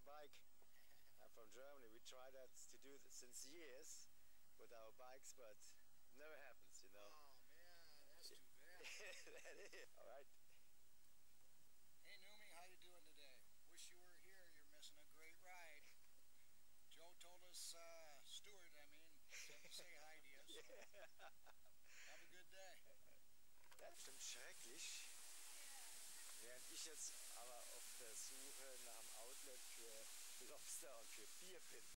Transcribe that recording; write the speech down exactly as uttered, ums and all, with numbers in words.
bike. I'm from Germany. We try that to do that since years with our bikes, but never happens, you know. Oh man, that's too bad. That is. All right. Hey Nummi, how you doing today? Wish you were here. You're missing a great ride. Joe told us, uh, Stuart, I mean, said to say hi to you. So Yeah. have a good day. Das ist bestimmt schrecklich. Während ich jetzt aber auf der Suche nach einem Outlet für Lobster und für Bierpitten